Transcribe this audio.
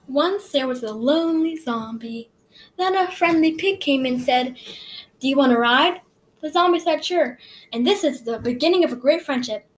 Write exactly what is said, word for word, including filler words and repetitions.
Once there was a lonely zombie. Then a friendly pig came and said, "Do you want to ride?" The zombie said, "Sure." And this is the beginning of a great friendship.